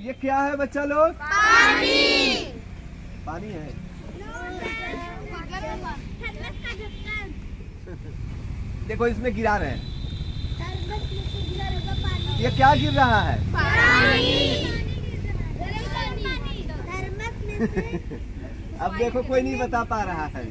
ये क्या है बच्चा लोग? पानी। पानी है। देखो इसमें गिरा रहे हैं। ये क्या गिर रहा है? अब देखो कोई नहीं बता पा रहा है,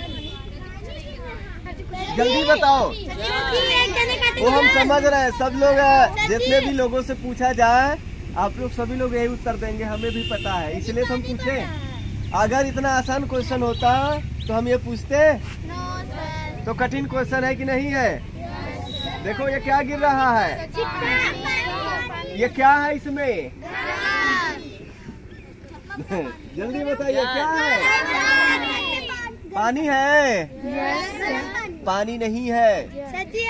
जल्दी बताओ। वो हम समझ रहे हैं, सब लोग जितने भी लोगों से पूछा जाए आप लोग सभी लोग यही उत्तर देंगे, हमें भी पता है, इसलिए तो हम पूछे। अगर इतना आसान क्वेश्चन होता तो हम ये पूछते? तो कठिन क्वेश्चन है कि नहीं है? देखो ये क्या गिर रहा है? ये क्या है इसमें? जल्दी बताइए क्या है? पानी है? पानी नहीं है।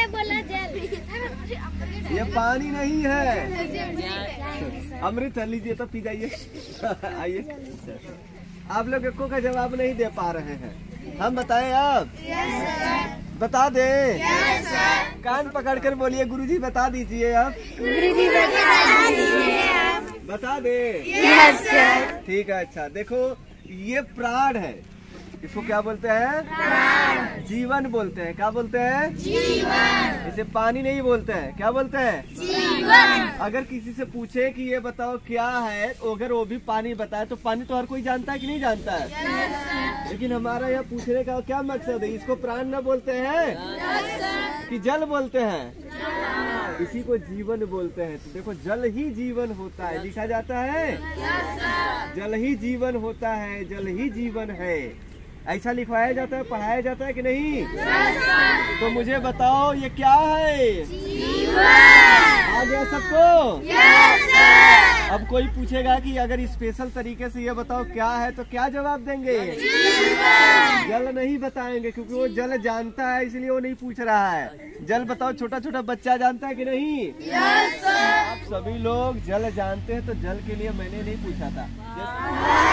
ये पानी नहीं है। अमृत लीजिए तो पी जाइए। आइए, आप लोग एको का जवाब नहीं दे पा रहे हैं, हम बताएं अब? बता दे। कान पकड़कर बोलिए गुरुजी बता दीजिए अब। गुरुजी बता दीजिए। बता दे। ठीक है। अच्छा देखो ये प्राण है, इसको क्या बोलते हैं? जीवन बोलते हैं। क्या बोलते हैं? जीवन। इसे पानी नहीं बोलते हैं, क्या बोलते हैं? जीवन। अगर किसी से पूछे कि ये बताओ क्या है, अगर वो भी पानी बताए तो पानी तो हर कोई जानता है कि नहीं जानता है? लेकिन हमारा यह पूछने का क्या मकसद है? इसको प्राण न बोलते हैं कि जल बोलते हैं? इसी को जीवन बोलते हैं। तो देखो जल ही जीवन होता है, लिखा जाता है जल ही जीवन होता है, जल ही जीवन है, ऐसा लिखवाया जाता है, पढ़ाया जाता है कि नहीं? तो मुझे बताओ ये क्या है? जीवन। आ गया सबको? अब कोई पूछेगा कि अगर स्पेशल तरीके से ये बताओ क्या है, तो क्या जवाब देंगे? जीवन। जल नहीं बताएंगे क्योंकि वो जल जानता है, इसलिए वो नहीं पूछ रहा है। जल बताओ छोटा छोटा बच्चा जानता है कि नहीं? आप सभी लोग जल जानते हैं, तो जल के लिए मैंने नहीं पूछा था।